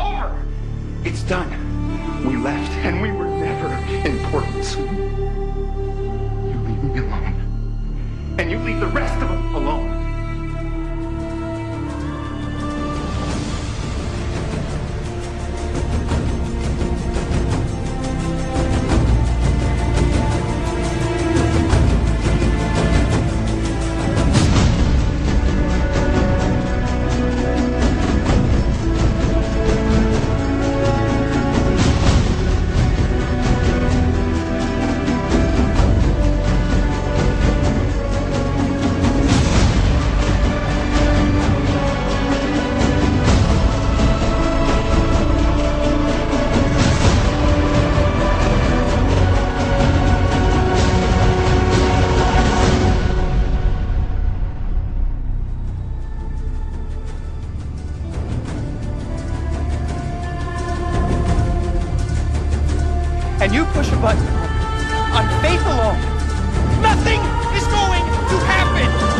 over. It's done. We left, and we were never important. You leave me alone. And you leave the rest of them alone. And you push a button on faith alone. Nothing is going to happen!